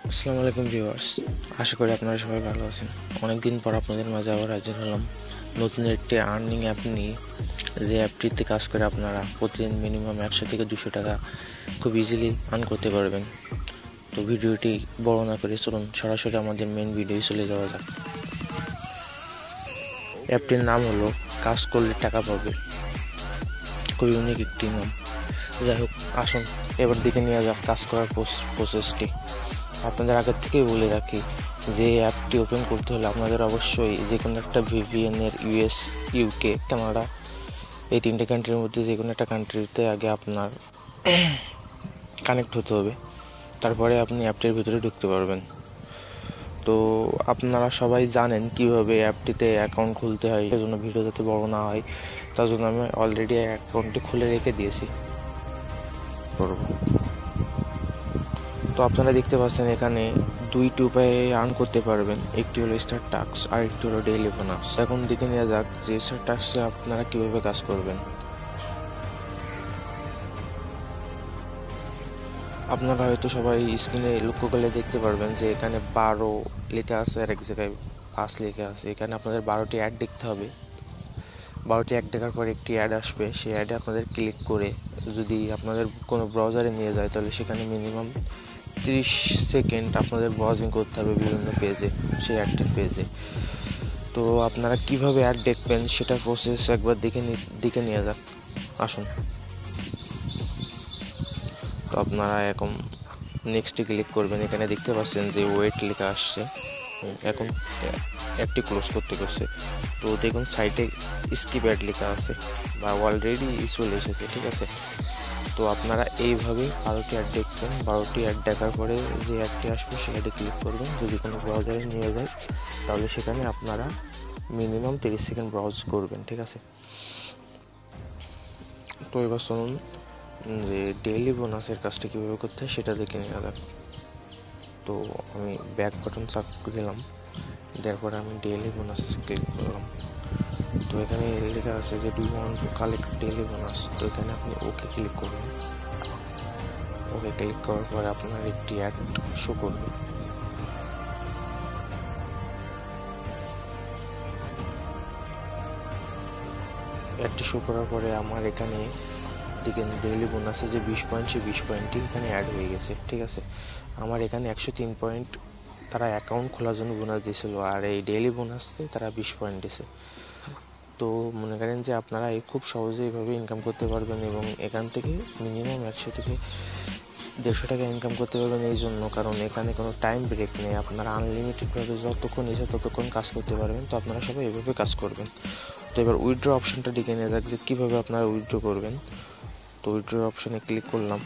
আসসালামু আলাইকুম ভিউয়ার্স, আশা করি আপনারা সবাই ভালো আছেন। অনেকদিন পর আপনাদের মাঝে আবার হাজির হলাম নতুন একটি আর্নিং অ্যাপ নিয়ে। যে অ্যাপটিতে কাজ করে আপনারা প্রতিদিন মিনিমাম 100 থেকে 200 টাকা খুব ইজিলি আর্ন করতে পারবেন। তো ভিডিওটি বড় না করে চলুন সরাসরি আমাদের মেন ভিডিও চলে যাওয়া যাক। অ্যাপটির নাম হলো কাজ করলে টাকা পাবে। খুব ইউনিক একটি নাম। যাই হোক, আসুন এবার দিকে নিয়ে যাক কাজ করার প্রসেসটি। আপনাদের আগের থেকেই বলে রাখি যে অ্যাপটি ওপেন করতে হলে আপনাদের অবশ্যই যে কোনো একটা ভিপিএনের ইউএস, ইউকে, কানাডা এই 3টে কান্ট্রির মধ্যে যে কোনো একটা কান্ট্রিতে আগে আপনার কানেক্ট হতে হবে। তারপরে আপনি অ্যাপটির ভিতরে ঢুকতে পারবেন। তো আপনারা সবাই জানেন কিভাবে অ্যাপটিতে অ্যাকাউন্ট খুলতে হয়। এই জন্য ভিডিও যাতে বড় না হয় তার জন্য আমি অলরেডি অ্যাকাউন্টটি খুলে রেখে দিয়েছি। তো আপনারা দেখতে পাচ্ছেন এখানে 2টি উপায়ে আর্ন করতে পারবেন। একটি হলো স্টার টাস্ক আর একটি হলো ডেইলি বোনাস। এখন দেখে নেওয়া যাক যে স্টার টাস্কে আপনারা কিভাবে কাজ করবেন। আপনারা হয়তো সবাই স্ক্রিনে লক্ষ্য করলে দেখতে পারবেন যে এখানে 12 লেখা আছে আর এক জায়গায় 5 লেখা আছে। এখানে আপনাদের 12টি অ্যাড দেখতে হবে। 12টি অ্যাড দেখার পর একটি অ্যাড আসবে। সেই অ্যাডে আপনাদের ক্লিক করে যদি আপনাদের কোনো ব্রাউজারে নিয়ে যায় তাহলে সেখানে মিনিমাম 30 সেকেন্ড আপনাদের ব্রাউজিং করতে হবে বিভিন্ন পেজে, সেই অ্যাডটির পেজে। তো আপনারা কিভাবে অ্যাড দেখবেন সেটা প্রসেস একবার দেখে নিয়ে যাক। আসুন। তো আপনারা এখন নেক্সটে ক্লিক করবেন। এখানে দেখতে পাচ্ছেন যে ওয়েট লেখা আসছে। এখন অ্যাডটি ক্লোজ করতে গেছে। তো দেখুন সাইটে স্কিপ অ্যাড লেখা আছে বা অলরেডি চলে এসেছে, ঠিক আছে। তো আপনারা এইভাবে 12টি অ্যাড দেখবেন। 12টি অ্যাড দেখার পরে যে অ্যাডটি আসবে সেখানে ক্লিক করবেন। যদি কোনো ব্রাউজারে নিয়ে যায় তাহলে সেখানে আপনারা মিনিমাম 30 সেকেন্ড ব্রাউজ করবেন, ঠিক আছে। তো এবার শুনুন যে ডেইলি বোনাসের কাজটা কীভাবে করতে হয় সেটা দেখে নেওয়া যাক। তো আমি ব্যাক বাটন চাপ দিলাম, দেওয়ার পরে আমি ডেইলি বোনাস ক্লিক করলাম। তো এখানে লেখা আছে যে do you want to collect daily bonus. তো এখানে আপনি ওকে ক্লিক করবেন। ওকে ক্লিক করার পরে আপনার একটি অ্যাড শো করবে। অ্যাডটি শো করার পরে আমার এখানে দেখেন ডেইলি বোনাসে যে 20 পয়েন্ট, সেই 20 পয়েন্টটি এখানে অ্যাড হয়ে গেছে, ঠিক আছে। আমার এখানে 103 পয়েন্ট তারা অ্যাকাউন্ট খোলার জন্য বোনাস দিয়েছিল, আর এই ডেইলি বোনাসে তারা 20 পয়েন্ট দিয়েছে। তো মনে করেন যে আপনারা খুব সহজে এইভাবে ইনকাম করতে পারবেন এবং এখান থেকে মিনিমাম 100 থেকে 150 টাকা ইনকাম করতে পারবেন। এই জন্য কারণ এখানে কোনো টাইম ব্রেক নেই। আপনারা আনলিমিটেডভাবে যতক্ষণ এসে ততক্ষণ কাজ করতে পারবেন। তো আপনারা সবাই এভাবে কাজ করবেন। তো এবার উইথড্র অপশনটা দেখে নিয়ে যাক যে কীভাবে আপনারা উইথড্র করবেন। তো উইথড্র অপশনে ক্লিক করলাম।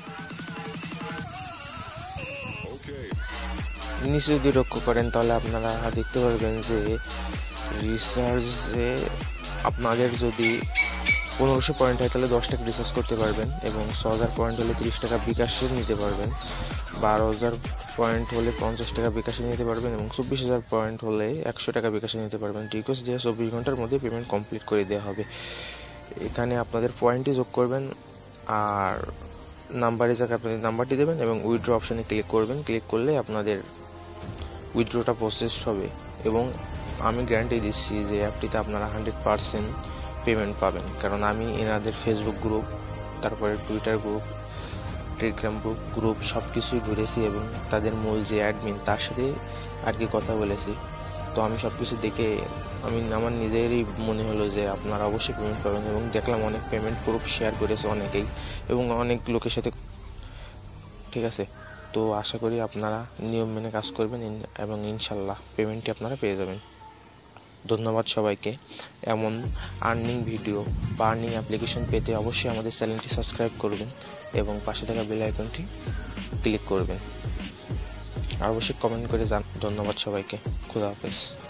নিচে যদি লক্ষ্য করেন তাহলে আপনারা দেখতে পারবেন যে রিচার্জে আপনাদের যদি 1500 পয়েন্ট হয় তাহলে 10 টাকা রিচার্জ করতে পারবেন এবং 6000 পয়েন্ট হলে 30 টাকা বিকাশে নিতে পারবেন। 12000 পয়েন্ট হলে 50 টাকা বিকাশে নিতে পারবেন এবং 24000 পয়েন্ট হলে 100 টাকা বিকাশে নিতে পারবেন। রিকোয়েস্ট দিয়ে 24 ঘন্টার মধ্যে পেমেন্ট কমপ্লিট করে দেওয়া হবে। এখানে আপনাদের পয়েন্টই যোগ করবেন আর নাম্বারে যাকে আপনাদের নাম্বারটি দেবেন এবং উইথড্র অপশানে ক্লিক করবেন। ক্লিক করলে আপনাদের উইথড্রটা প্রসেস হবে এবং আমি গ্যারান্টি দিচ্ছি যে অ্যাপটিতে আপনারা 100% পেমেন্ট পাবেন। কারণ আমি এনাদের ফেসবুক গ্রুপ, তারপরে টুইটার গ্রুপ, টেলিগ্রাম গ্রুপ সব কিছুই ঘুরেছি এবং তাদের মূল যে অ্যাডমিন তার সাথে আর কি কথা বলেছি। তো আমি সব কিছু দেখে আমার নিজেরই মনে হলো যে আপনারা অবশ্যই পেমেন্ট পাবেন এবং দেখলাম অনেক পেমেন্ট প্রুফ শেয়ার করেছে অনেকেই এবং অনেক লোকের সাথে, ঠিক আছে। তো আশা করি আপনারা নিয়ম মেনে কাজ করবেন এবং ইনশাল্লাহ পেমেন্টটি আপনারা পেয়ে যাবেন। ধন্যবাদ সবাইকে। এমন আর্নিং ভিডিও বা আর্নিং অ্যাপ্লিকেশন পেতে অবশ্যই আমাদের চ্যানেলটি সাবস্ক্রাইব করবেন এবং পাশে থাকা বেল আইকনটি ক্লিক করবেন আর অবশ্যই কমেন্ট করে জানান। ধন্যবাদ সবাইকে। খুদা হাফেজ।